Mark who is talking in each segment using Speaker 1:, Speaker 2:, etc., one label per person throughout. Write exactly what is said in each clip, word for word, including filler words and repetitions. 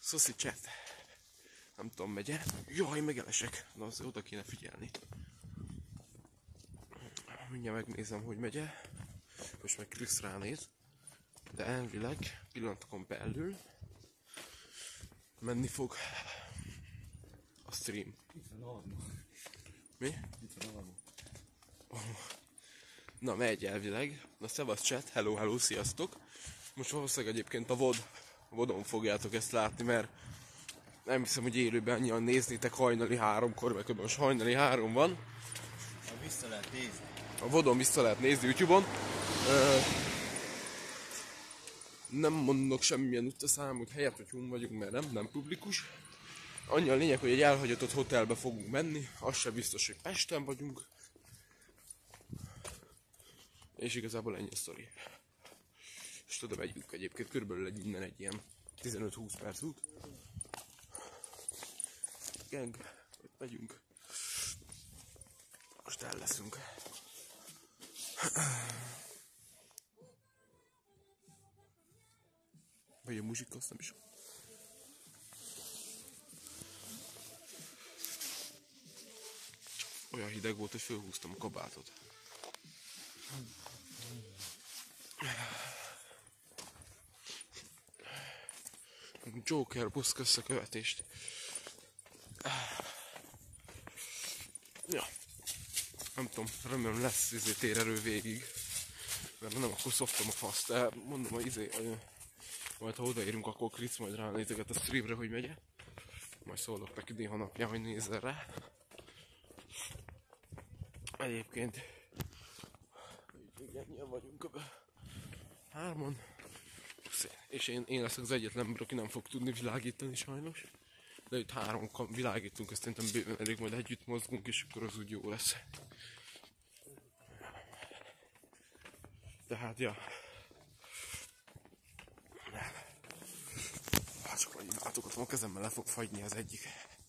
Speaker 1: Szoszi chat. Nem tudom, megye. Jaj, megelesek. Na, azért oda kéne figyelni. Mindjárt megnézem, hogy megye. Most meg Krisz ránéz. De elvileg pillanatokon belül menni fog a stream.
Speaker 2: Itt van Alma.
Speaker 1: Mi?
Speaker 2: Itt van Alma.
Speaker 1: Oh. Na, megy elvileg. Na, szevasz chat. Hello, hello, sziasztok. Most valószínűleg egyébként a vod, vodon fogjátok ezt látni, mert nem hiszem, hogy élőben annyian néznétek hajnali háromkor, mert most hajnali három van.
Speaker 2: Ha vissza lehet nézni.
Speaker 1: A vodon vissza lehet nézni YouTube-on. Ö, nem mondok semmilyen utaszámot, helyet, hogy hun vagyunk, mert nem, nem publikus. Annyi a lényeg, hogy egy elhagyatott hotelbe fogunk menni, az sem biztos, hogy Pesten vagyunk. És igazából ennyi a sztori. És tudom, megyünk egyébként, körülbelül egy innen egy ilyen tizenöt-húsz perc út. Gang, ott megyünk. Most el leszünk. Vagy a muzsika, azt nem is. Olyan hideg volt, hogy fölhúztam a kabátot. Joker, busz, kösz a követést. Ja. Nem tudom, remélem lesz izé térerő végig. Mert nem, akkor szoptam a faszt. De mondom, hogy izé, majd ha odaérünk, akkor Krisz majd ránézeget a streamre, hogy megye. Majd szólok neki néha napján, hogy nézzen rá. Egyébként ennyien vagyunk ebbe. Hárman. És én, én leszek az egyetlen, aki nem fog tudni világítani sajnos. De itt három világítunk, ezt szerintem bőven elég, majd együtt mozgunk, és akkor az úgy jó lesz. Tehát, ja. Hát csak annyi látogatom, a kezemmel le fog fagyni az egyik.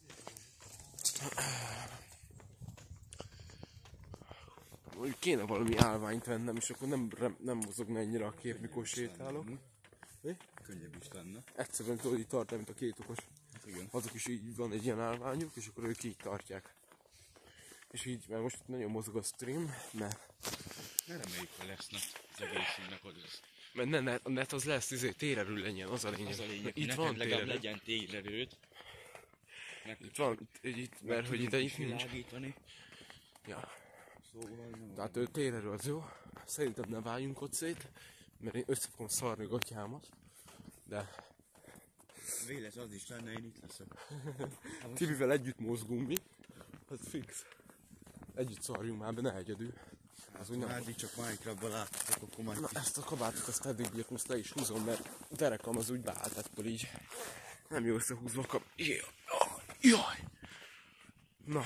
Speaker 1: Mondjuk kéne valami állványt vennem, és akkor nem, nem mozogna ennyire a kép, mikor sétálok. Mi?
Speaker 2: Könnyebb is lenne.
Speaker 1: Egyszerűen tudod, így tartani, mint a két okos.
Speaker 2: Hát igen.
Speaker 1: Azok is így van egy ilyen állványuk, és akkor ők így tartják. És így, mert most nagyon mozog a stream, mert...
Speaker 2: Ne reméljük, hogy lesz net az egészünknek az.
Speaker 1: Mert ne, ne, a net az lesz, izé, térerő legyen, az a lényeg.
Speaker 2: Az a lényeg,
Speaker 1: itt van
Speaker 2: legalább
Speaker 1: térerő.
Speaker 2: legyen térerőt.
Speaker 1: Itt van, itt, itt, mert hogy ide itt nincs.
Speaker 2: Világítani.
Speaker 1: Ja.
Speaker 2: Szóval nem.
Speaker 1: Tehát ő térerő az jó. Szerintem ne váljunk ott szét, mert én össze fogom szarni gatyámat. De...
Speaker 2: Véles az is lenne, én itt leszek.
Speaker 1: Tibivel együtt mozgunk mi. Az fix. Együtt szarjunk már be, ne egyedül. Az úgy nem.
Speaker 2: Már csak Minecraftban láttatok, akkor majd
Speaker 1: Na, ezt a kabátot azt eddig bírt, most le is húzom, mert derekam az úgy beállt ettől így. Nem jó összehúzva a kab... Jaj! Jaj! Na.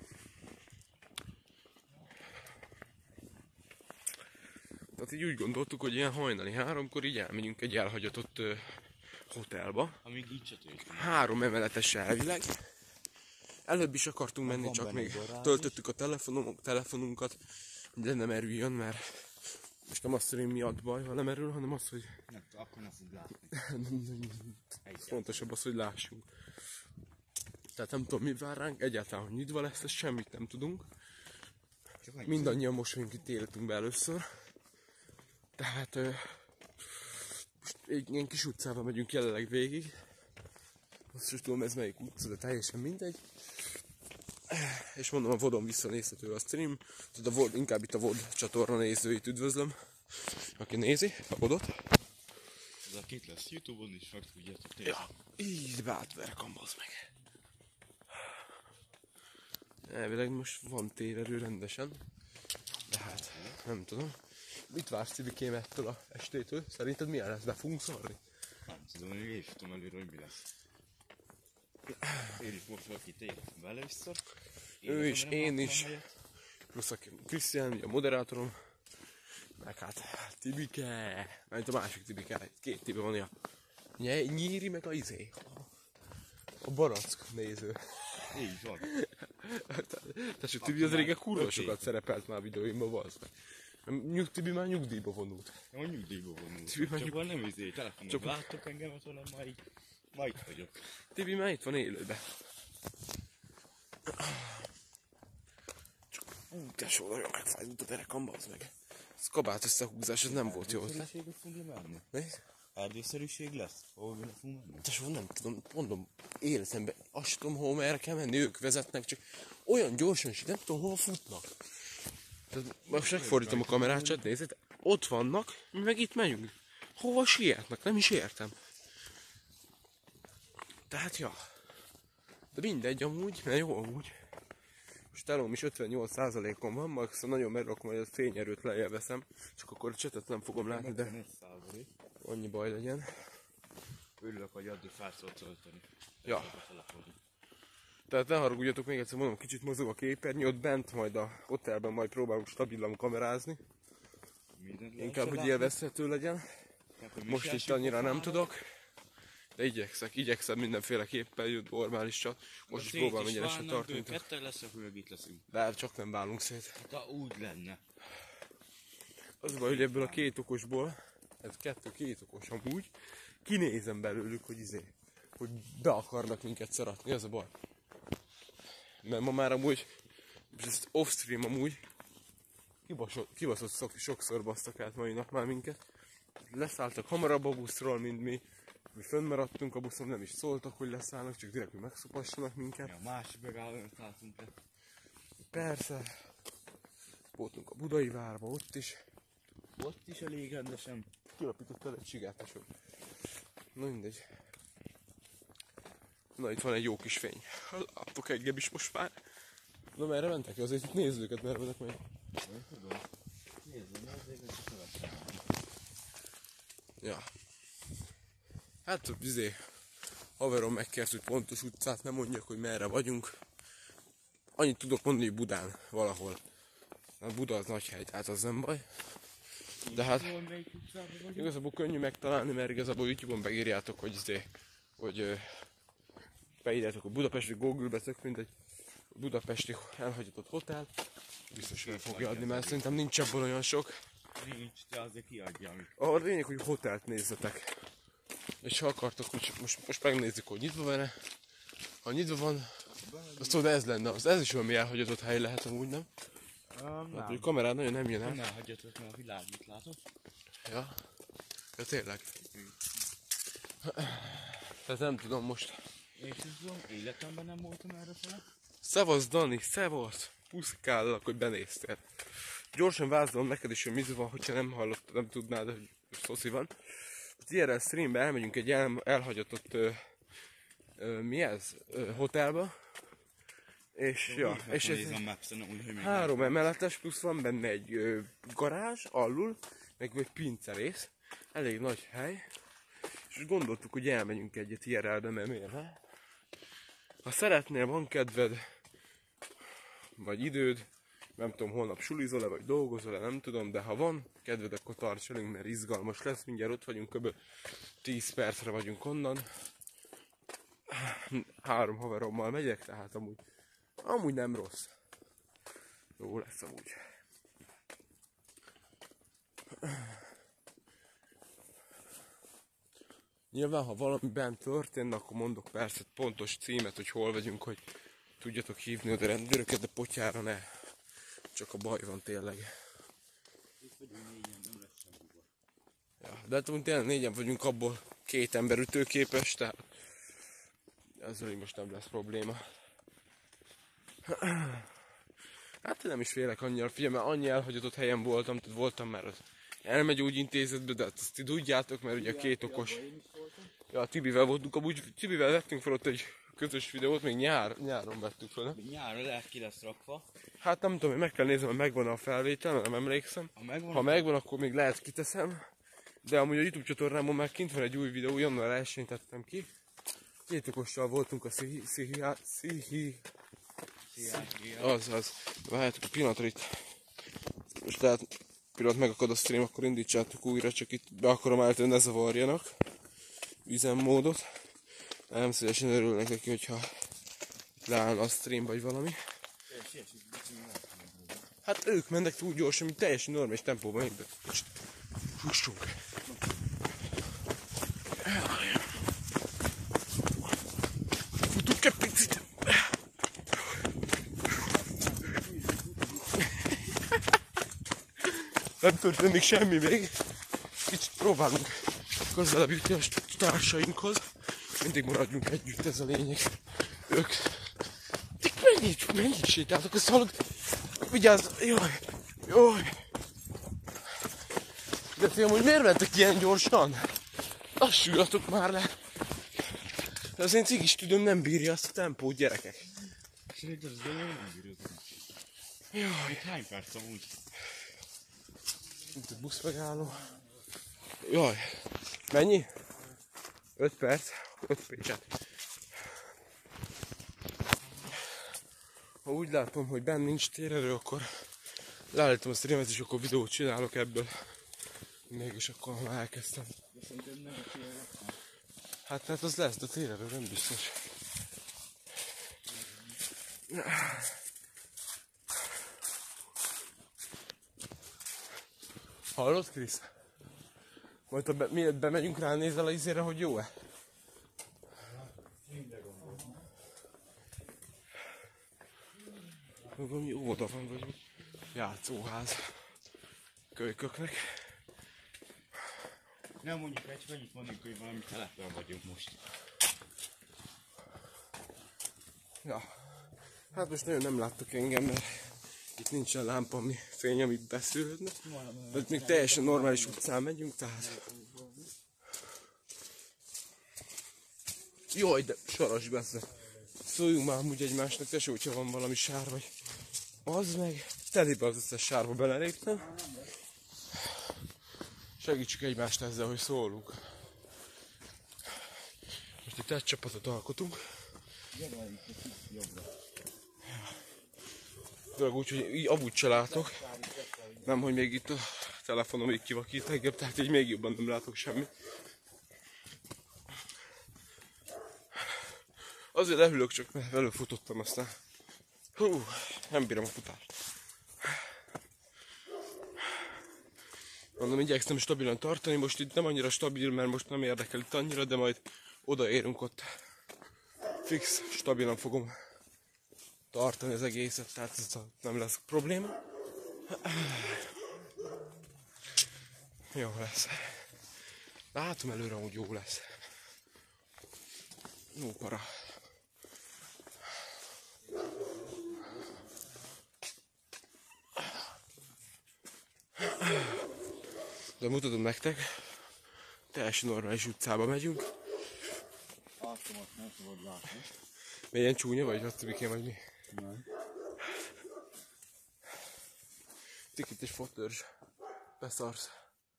Speaker 1: Tehát így úgy gondoltuk, hogy ilyen hajnali háromkor így elmegyünk egy elhagyatott uh, hotelba.
Speaker 2: amíg így se tűnik.
Speaker 1: Három emeletes elvileg. Előbb is akartunk menni,
Speaker 2: van
Speaker 1: csak
Speaker 2: benne
Speaker 1: még
Speaker 2: garázs.
Speaker 1: töltöttük a telefonunk, telefonunkat, de nem erüljön, mert most nem azt, hogy miatt baj, ha nem erül, hanem az, hogy
Speaker 2: Nem, akkor nem fog látni.
Speaker 1: fontosabb az, hogy lássunk. Tehát nem tudom, mi vár ránk, egyáltalán, hogy nyitva lesz, ezt semmit nem tudunk. Mindannyian most vagyunk itt életünkbe először. Tehát ö, most egy ilyen kis utcával megyünk jelenleg végig. Azt is tudom, ez melyik utca, de teljesen mindegy. És mondom, a vodon visszanézhető a stream. Tehát a vod, inkább itt a vod csatorna nézőit üdvözlöm, aki nézi a vodot.
Speaker 2: Ez a két lesz YouTube-on is, meg tudjátok nézni.
Speaker 1: Ja, így bátverkam, bazd meg. Elvileg most van térerő rendesen. De hát, nem tudom. Mit vársz Tibikém ettől a estétől? Szerinted milyen lesz? Be fogunk szarni?
Speaker 2: Nem tudom, hogy én is tudom előre, hogy mi lesz. Én is most vagyok itt életemben először.
Speaker 1: Ő is, én is. Plusz a Krisztián, a moderátorom. Meg hát Tibike. Mert a másik Tibike. Két Tibi van, ja. Ny- nyíri meg a izé. A barack néző.
Speaker 2: Így van.
Speaker 1: Tehát Tibi az régen kurva sokat szerepelt már videóimban, bazd meg. Nyug, Tibi már nyugdíjba vonult.
Speaker 2: Ja, nyugdíjba vonult.
Speaker 1: Tibi már
Speaker 2: Csak
Speaker 1: nyug...
Speaker 2: van nem izé, telefonon
Speaker 1: Csak-
Speaker 2: láttok engemet, hanem már így Ma itt vagyok.
Speaker 1: Tibi már itt van élőben. Ú, tesó, nagyon megfájdult a derekamba, az meg. Ez kabát összehúzás, ez nem volt jó.
Speaker 2: Erdőszerűséget fogunk lemenni?
Speaker 1: Mi?
Speaker 2: Erdőszerűség lesz? Hol vele fogunk menni?
Speaker 1: Tesó, nem tudom, mondom, életemben azt sem tudom, hol merre kell menni, ők vezetnek, csak olyan gyorsan, és nem tudom, hol futnak. Tehát most megfordítom a kamerát, csak nézzétek, ott vannak, mi meg itt megyünk. Hova sietnek? Nem is értem. Tehát, ja. De mindegy amúgy, mert jó amúgy. Most telóm is ötvennyolc százalékon van, max nagyon megrakom, hogy a fényerőt lejjel veszem, csak akkor a csetet nem fogom látni, de annyi baj legyen.
Speaker 2: Örülök, hogy addig fel tudod tölteni.
Speaker 1: Ja. Tehát ne haragudjatok, még egyszer mondom, kicsit mozog a képernyő, ott bent majd a hotelben majd próbálunk stabilan kamerázni. Inkább, hogy élvezhető legyen. Most itt annyira nem tudok. De igyekszek, igyekszem mindenféleképpen jött normális csak. Most is próbálom egyenesen tartani.
Speaker 2: Ketten lesz, akkor meg itt leszünk.
Speaker 1: De csak nem válunk szét.
Speaker 2: De úgy lenne.
Speaker 1: Az baj, hogy ebből a két okosból, ez kettő két okos amúgy, kinézem belőlük, hogy izé, hogy be akarnak minket szaratni, az a baj. Mert ma már amúgy, és ezt off-stream amúgy, kibaszott, kibaszott szok, sokszor basztak át mai nap már minket. Leszálltak hamarabb a buszról, mint mi. Mi fönnmaradtunk a buszon, nem is szóltak, hogy leszállnak, csak direkt, hogy megszopassanak minket.
Speaker 2: Ja, másik megállóan szálltunk le.
Speaker 1: Persze. Voltunk a Budai Várba, ott is.
Speaker 2: Ott is elég rendesen.
Speaker 1: Kilapítottál egy csigátesot. Na mindegy. Na itt van egy jó kis fény. Láttok engem is most már. Na merre mentek? Azért itt nézd őket, merre mennek majd.
Speaker 2: Nem tudom. Nézzük, nézzük, hogy követem.
Speaker 1: Ja. Hát, izé, haverom megkért, hogy pontos utcát nem mondjak, hogy merre vagyunk. Annyit tudok mondani, hogy Budán valahol. Hát Buda az nagy hely, tehát az nem baj. De hát igazából könnyű megtalálni, mert igazából YouTube-on beírjátok, hogy izé, hogy ö, beírjátok a budapesti Google-be, tök mindegy, budapesti elhagyatott hotel. Biztos fel fogja adni, mert szerintem nincs ebből olyan sok.
Speaker 2: Nincs, de azért kiadja, amit.
Speaker 1: A lényeg, hogy hotelt nézzetek. És ha akartok, hogy most, most megnézzük, hogy nyitva van-e. Ha nyitva van, azt tudod, ez lenne, az ez is valami elhagyatott hely lehet amúgy, nem?
Speaker 2: Um,
Speaker 1: Hát, hogy a kamerán nagyon nem jön el.
Speaker 2: Nem elhagyatott, mert a világ mit látod.
Speaker 1: Ja. Ja, tényleg. Tehát nem tudom most.
Speaker 2: Én is tudom, életemben nem voltam erre fele.
Speaker 1: Szevasz Dani, szevasz! Puszkállalak, hogy benéztél. Gyorsan vázolom neked is, hogy mi van, hogyha nem hallottad, nem tudnád, hogy szoszi van. Az i er el streambe elmegyünk egy el, elhagyatott, ö, ö, mi ez? Ö, hotelba. És,
Speaker 2: Jó,
Speaker 1: ja, és ez három emeletes, plusz van benne egy ö, garázs alul, meg egy pincerész. Elég nagy hely. És gondoltuk, hogy elmegyünk egyet i er elbe, mert miért ne? Ha szeretnél, van kedved, vagy időd, nem tudom, holnap sulizol-e, vagy dolgozol-e, nem tudom, de ha van kedved, akkor tarts velünk, mert izgalmas lesz, mindjárt ott vagyunk, kb. tíz percre vagyunk onnan. Három haverommal megyek, tehát amúgy, amúgy nem rossz. Jó lesz amúgy. Nyilván, ha valami bent történne, akkor mondok persze pontos címet, hogy hol vagyunk, hogy tudjatok hívni oda rendőröket, de potyára ne. Csak a baj van tényleg.
Speaker 2: Itt vagyunk négyen, nem lesz semmi baj.
Speaker 1: Ja, de hát tényleg négyen vagyunk, abból két ember ütőképes, tehát ezzel most nem lesz probléma. Hát nem is félek annyira, figyelj, mert annyi elhagyatott helyen voltam, tehát voltam már az elmegyógyintézetbe, de hát azt ti tudjátok, mert ugye a két okos... Ja, Tibivel voltunk, amúgy Tibivel vettünk fel ott egy közös videót, még nyár, nyáron vettük fel, nem?
Speaker 2: Nyáron lehet ki lesz rakva.
Speaker 1: Hát nem tudom, meg kell néznem, hogy megvan a felvétel, nem emlékszem.
Speaker 2: Ha megvan,
Speaker 1: ha megvan, akkor még lehet kiteszem. De amúgy a YouTube csatornámon már kint van egy új videó, január elsején tettem ki. Két okossal voltunk a szihi... szihi... szihi... Az, az. Várjátok a pillanatra itt. Most tehát pillanat megakad a stream, akkor indítsátok újra, csak itt be akarom állítani, ne zavarjanak. Üzemmódot. Nem szívesen örülnek neki, hogyha leállna a stream vagy valami. Hát ők mennek túl gyorsan, mint teljesen normális tempóban, én kicsit fussunk. nem történik semmi még. Kicsit próbálunk közelebb jutni a társainkhoz. Mindig maradjunk együtt, ez a lényeg. Ők... Tik mennyit, mennyit sétáltak, azt hallod? Vigyázz, jaj, jaj. De ti amúgy miért mentek ilyen gyorsan? Lassuljatok már le. De az én cigis tüdőm nem bírja azt a tempót, gyerekek.
Speaker 2: Szerintem ez nem bírja.
Speaker 1: Jaj.
Speaker 2: Hány perc amúgy?
Speaker 1: Itt a buszmegálló. Jaj. Mennyi? öt perc. öt Pécset. Ha úgy látom, hogy benn nincs térerő, akkor leállítom a streamet, és akkor videót csinálok ebből. Mégis akkor már elkezdtem. Hát hát az lesz, de térerő nem biztos. Hallod, Krisz? Majd ha be, miért bemegyünk, ránézel a izére, hogy jó-e? Valami óvoda van, vagy játszóház kölyköknek.
Speaker 2: Nem mondjuk egy, mennyit mondjuk, hogy valami telepen vagyunk most.
Speaker 1: Ja. Hát most nagyon nem láttok engem, mert itt nincsen lámpa, ami fény, ami beszűrődne. De még teljesen normális utcán megyünk, tehát... Jaj, de saras beszél. Szóljunk már amúgy egymásnak, tesó, hogyha van valami sár, vagy... Az meg... Telibe az összes sárba beleléptem. Segítsük egymást ezzel, hogy szólunk. Most itt egy csapatot alkotunk. Főleg úgy, hogy így amúgy se látok. Nem, hogy még itt a telefonom így kivakít engem, tehát így még jobban nem látok semmit. Azért lehűlök csak, mert előfutottam aztán. Hú, nem bírom a futást. Mondom, igyekszem stabilan tartani, most itt nem annyira stabil, mert most nem érdekel itt annyira, de majd odaérünk ott. Fix, stabilan fogom tartani az egészet, tehát ez nem lesz probléma. Jó lesz. Látom előre, hogy jó lesz. Jó para. De mutatom nektek, teljesen normális utcába megyünk.
Speaker 2: Arcomat nem tudod látni.
Speaker 1: Milyen csúnya vagy, Hatszibikén vagy mi?
Speaker 2: Nem.
Speaker 1: Tik itt egy fotörzs. Beszarsz.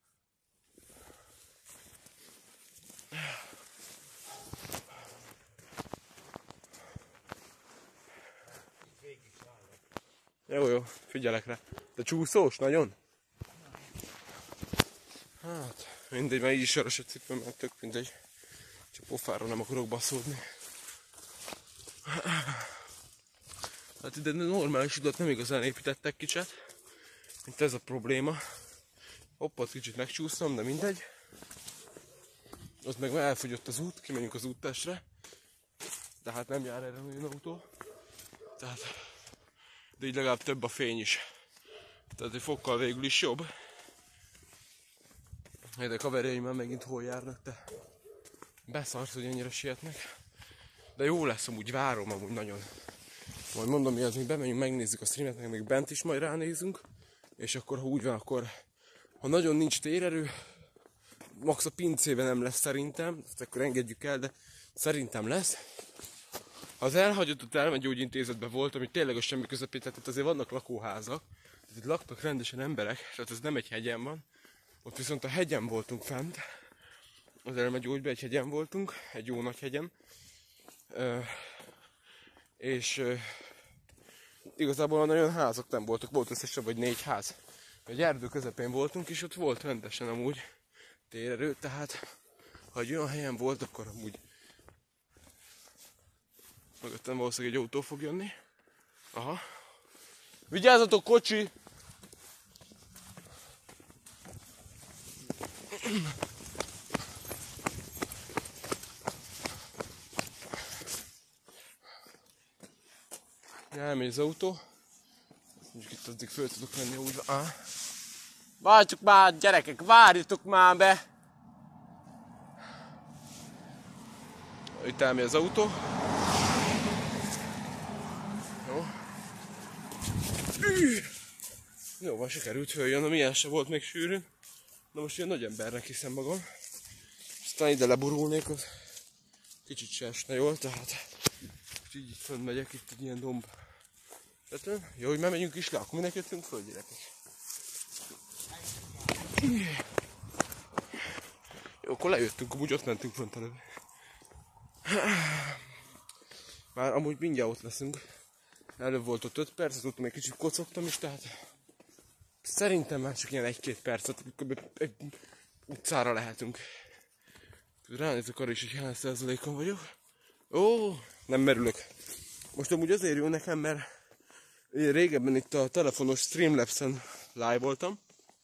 Speaker 1: Jó, jó, figyelek rá. De csúszós, nagyon? Hát, mindegy, már így is saras a cipőm, mert tök mindegy. Csak pofára nem akarok baszódni. Hát ide normális utat nem igazán építettek kicsit. Itt ez a probléma. Hoppá, kicsit megcsúsztam, de mindegy. Ott meg már elfogyott az út, kimegyünk az úttestre. De hát nem jár erre olyan autó. Tehát, de így legalább több a fény is. Tehát egy fokkal végül is jobb. De a kaverjaim már megint hol járnak, te beszarsz, hogy ennyire sietnek. De jó lesz, amúgy várom, amúgy nagyon. Majd mondom, mi az, mi bemegyünk, megnézzük a streamet, meg még bent is majd ránézünk. És akkor, ha úgy van, akkor ha nagyon nincs térerő, max a pincében nem lesz szerintem, ezt akkor engedjük el, de szerintem lesz. Ha az elhagyott elmegyógyintézetben volt, ami tényleg a semmi közepén, tehát itt azért vannak lakóházak, tehát itt laktak rendesen emberek, tehát ez nem egy hegyen van. Ott viszont a hegyen voltunk fent, az elmegyógyban egy hegyen voltunk, egy jó nagy hegyen. Ö, és ö, igazából nagyon házak nem voltak, volt összesen vagy négy ház. Egy erdő közepén voltunk, és ott volt rendesen amúgy térerő, tehát ha egy olyan helyen volt, akkor amúgy mögöttem valószínűleg egy autó fog jönni. Aha. Vigyázzatok, kocsi! Elmegy az autó. Mondjuk itt addig föl tudok menni úgy. Ah. Váltjuk már, gyerekek, várjatok már be! Itt elmegy az autó. Jó. Jó, van, sikerült följön, milyen se volt még sűrűn. Na most ilyen nagy embernek hiszem magam. Aztán ide leburulnék, az kicsit se esne jól, tehát így itt fönt megyek, itt egy ilyen domb. Tehát, jó, hogy már megyünk is le, akkor minek jöttünk föl, gyerekek? Jó, akkor lejöttünk, amúgy ott mentünk fönt előbb. Már amúgy mindjárt ott leszünk. Előbb volt ott öt perc, azóta még kicsit kocogtam is, tehát szerintem már csak ilyen egy-két percet, egy utcára lehetünk. Ránézek arra is, hogy hány százalékon vagyok. Ó, nem merülök. Most amúgy azért jó nekem, mert régebben itt a telefonos Streamlabs-en live voltam.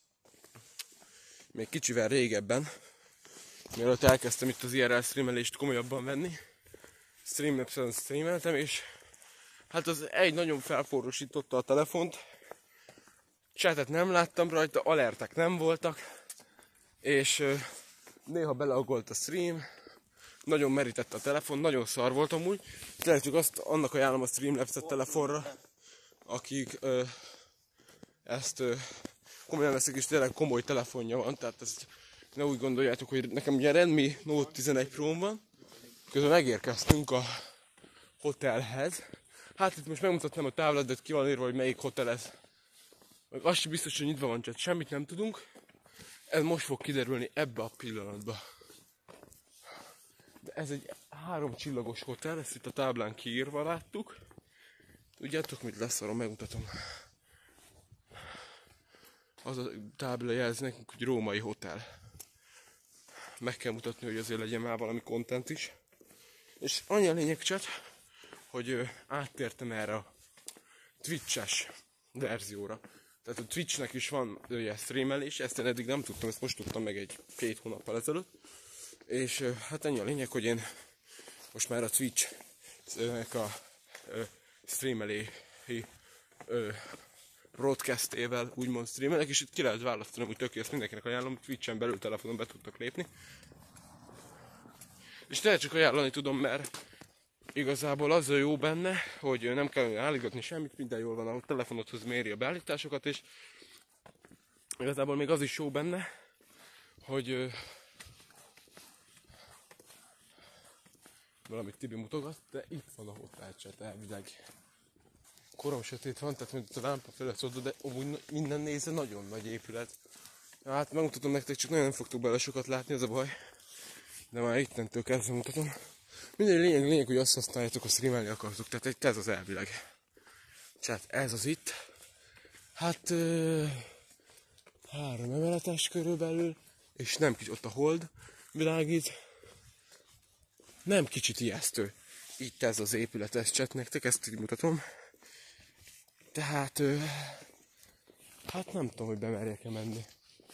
Speaker 1: Még kicsivel régebben. Mielőtt elkezdtem itt az i er el streamelést komolyabban venni. Streamlabs-en streameltem, és hát az egy nagyon felforrósította a telefont. Chatet nem láttam rajta, alertek nem voltak. És uh, néha beleagolt a stream. Nagyon merített a telefon, nagyon szar volt amúgy. Tehetjük azt, annak ajánlom a Streamlabs-et telefonra, akik uh, ezt uh, komolyan veszik, és tényleg komoly telefonja van. Tehát ezt ne úgy gondoljátok, hogy nekem ugye Redmi Note tizenegy Pro van. Közben megérkeztünk a hotelhez. Hát itt most megmutatnám a táblát, de ki van írva, hogy melyik hotel ez. Meg az sem biztos, hogy nyitva van, csak semmit nem tudunk. Ez most fog kiderülni ebbe a pillanatban. De ez egy három csillagos hotel, ezt itt a táblán kiírva láttuk. Tudjátok mit lesz, arra megmutatom. Az a tábla jelzi nekünk, hogy római hotel. Meg kell mutatni, hogy azért legyen már valami content is. És annyi a lényeg csak, hogy ö, áttértem erre a Twitch-es verzióra. Tehát a Twitchnek is van ilyen streamelés, ezt én eddig nem tudtam, ezt most tudtam meg egy két hónappal ezelőtt. És ö, hát ennyi a lényeg, hogy én most már a Twitch-nek a ö, streamelési ö, broadcastével úgymond streamelek, és itt ki lehet választani, hogy tökéletes, mindenkinek ajánlom, Twitch-en belül telefonon be tudtak lépni. És tényleg csak ajánlani tudom, mert igazából az a jó benne, hogy nem kell állítgatni semmit, minden jól van, a telefonodhoz méri a beállításokat, és igazából még az is jó benne, hogy valamit Tibi mutogat, de itt van a hotelcset elvileg. Korom sötét van, tehát mint a lámpa felett oda, de amúgy minden nézze nagyon nagy épület. Hát megmutatom nektek, csak nagyon nem fogtok bele sokat látni, ez a baj. De már ittentől kezdve mutatom. Minden lényeg, lényeg, hogy azt használjátok, hogy streamelni akartok. Tehát ez az elvileg. Tehát ez az itt. Hát ö, három emeletes körülbelül. És nem kicsit, ott a hold világít. Nem kicsit ijesztő. Itt ez az épület, ez chat nektek, ezt így mutatom. Tehát, ö, hát nem tudom, hogy bemerjek-e menni.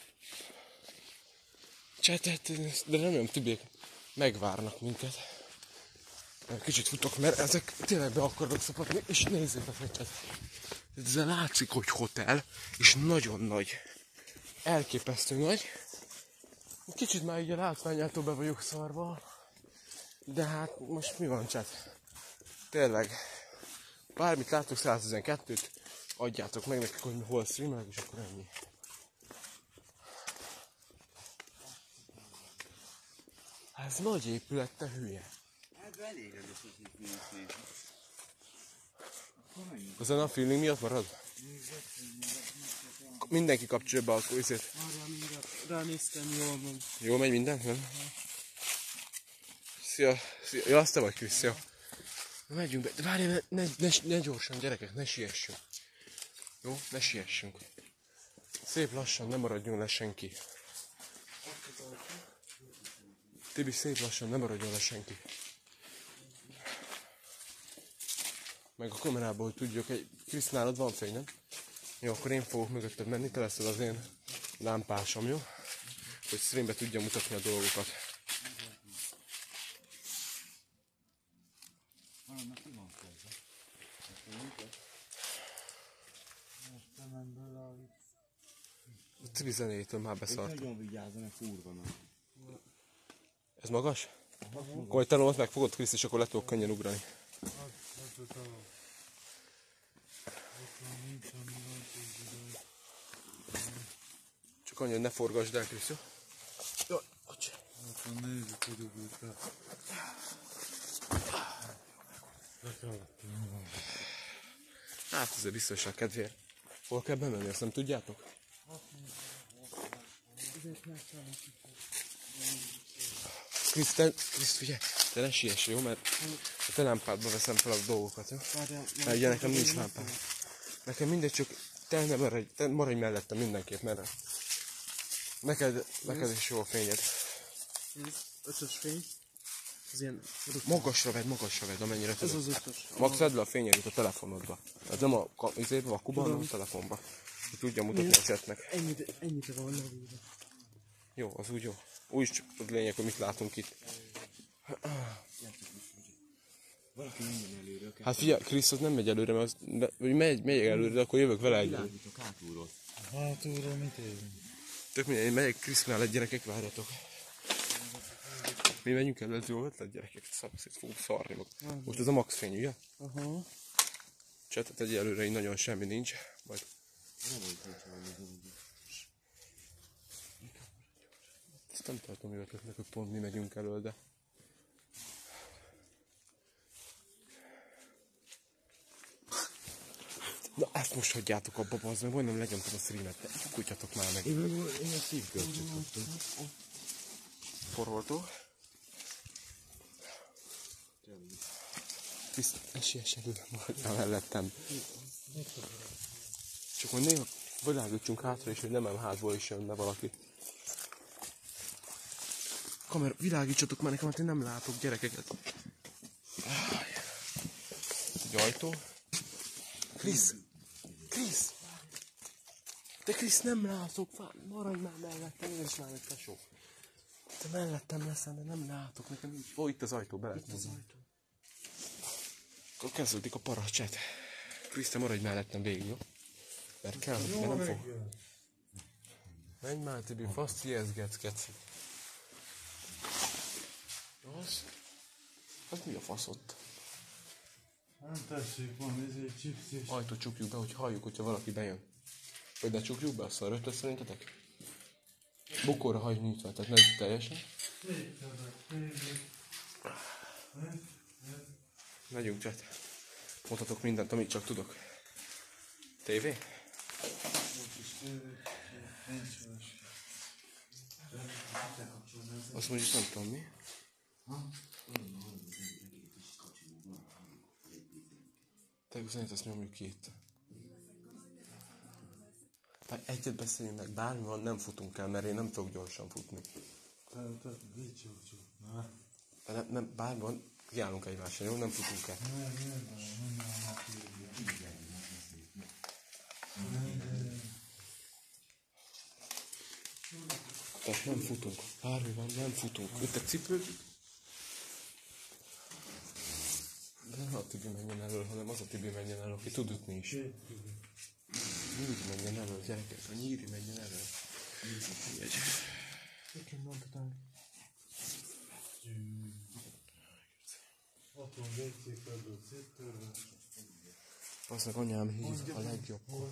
Speaker 1: Csetet, de remélem Tibiek megvárnak minket. Kicsit futok, mert ezek tényleg be akarnak szapatni, és nézzétek meg cset. Ezzel látszik, hogy hotel, és nagyon nagy. Elképesztő nagy. Kicsit már így a látványától be vagyok szarva. De hát most mi van cset? Tényleg. Bármit látok, száztizenkettőt adjátok meg nekik, hogy hol streamelek, és akkor ennyi. Ez nagy épület, te hülye.
Speaker 2: Hát elég ez az épület.
Speaker 1: Azon a feeling miatt marad? Mindenki kapcsolja be akkor izét.
Speaker 3: Arra mindjárt ránéztem, jól van.
Speaker 1: Jól megy minden? Nem? Szia, szia. Ja, azt te vagy, Krisz, szia. Megyünk be. De várj, ne, ne, ne, ne gyorsan, gyerekek, ne siessünk. Jó? Ne siessünk. Szép lassan, ne maradjon le senki. Tibi, szép lassan, ne maradjon le senki. Meg a kamerából, hogy tudjuk, hogy Krisz, nálad van fény, nem? Jó, akkor én fogok mögötted menni, te leszel az én lámpásom, jó? Hogy streambe tudja mutatni a dolgokat. cibi zenétől már
Speaker 2: Én
Speaker 1: beszart.
Speaker 2: nagyon vigyázzam, mert kurva nagy.
Speaker 1: Ez magas? Akkor te ott megfogod, Krisz, és akkor le tudok könnyen ugrani. Csak annyi, hogy ne forgasd el, Krisz, jó? Jaj, bocs. Hát ez a biztonság kedvéért. Hol kell bemenni, azt nem tudjátok? Krisz, te, Krisz, figyelj, te ne siess, jó? Mert a te lámpádba veszem fel a dolgokat, jó? Mert ugye nekem nincs lámpám. Nekem mindegy, csak te ne maradj, te maradj mellettem mindenképp, mert neked, neked is jó a fényed.
Speaker 3: Ez ötös fény. Ez ilyen...
Speaker 1: Magasra vedd, magasra vedd, amennyire
Speaker 3: Ez
Speaker 1: tudod.
Speaker 3: az ötös.
Speaker 1: Max vedd le a fényedét a telefonodba. Tehát nem a izébe, a kuban, hanem a telefonba. Hogy tudja mutatni a chatnek.
Speaker 3: Ennyit, ennyit van levőre.
Speaker 1: Jó, az úgy jó. Úgy csak az lényeg, hogy mit látunk itt.
Speaker 2: Valaki menjen előre.
Speaker 1: Hát figyelj, Krisz az nem megy előre, mert az, de, hogy megy, megy előre, de akkor jövök vele együtt.
Speaker 2: Világítok hátulról.
Speaker 3: Hátulról mit érünk?
Speaker 1: Tök mindegy, én megyek Krisz mellett, gyerekek, várjatok. Mi megyünk előtt, jó ötlet, gyerekek, szakszét fogunk szarni mag. Most ez a max fény, ugye?
Speaker 3: Aha.
Speaker 1: Csatot egy előre így nagyon semmi nincs. Majd... Ezt nem tartom jó ötletnek, hogy pont mi megyünk elől, de... Na ezt most hagyjátok abba, bazd meg, majdnem legyomtam a streamet, de kutyatok már meg.
Speaker 2: Én meg én a szívkölcsöt kaptam.
Speaker 1: Forroltó. Krisz, esélyes előre maradjál mellettem. Csak majd néha világítsunk hátra is, hogy nem ám hátból is jönne valaki. Kamera, világítsatok már nekem, mert én nem látok gyerekeket. Egy ajtó. Krisz! Krisz! De Krisz, nem látok, maradj már mellettem, én is már egy tesó. Te mellettem leszel, de nem látok, nekem így... Ó, itt az ajtó, be lehet az ajtó. Akkor kezdődik a paracset. Krisz, te maradj mellettem végig, jó? Mert kell, mert nem fog. Menj már, Tibi, fasz ijeszgetsz, keci. Az? Az mi a fasz ott?
Speaker 3: Nem tessék, van ez egy chips és...
Speaker 1: Ajtót csukjuk be, hogy halljuk, hogyha valaki bejön. Vagy ne csukjuk be, azt a rögtön szerintetek? Bukóra hagyj nyitva, tehát nem teljesen. Megyünk, csat. Mutatok mindent, amit csak tudok. Tévé? Azt mondjuk nem tudom mi. Te üzenet, azt nyomjuk ki itt. Hát egyet beszéljünk meg, bármi van, nem futunk el, mert én nem tudok gyorsan futni. De nem, nem, bármi van, kiállunk egymásra, jó? Nem futunk el. Tehát nem futunk. Bármi van, nem futunk. Itt egy cipőd. De nem a Tibi menjen elől, hanem az a Tibi menjen elől, aki tud ütni is. Nyíri menjen elől, gyerekek, a Nyíri menjen elől. Jegy.
Speaker 3: Miként mondtad? Ott van végcékből széttörve.
Speaker 1: Azt meg anyám hív a legjobb.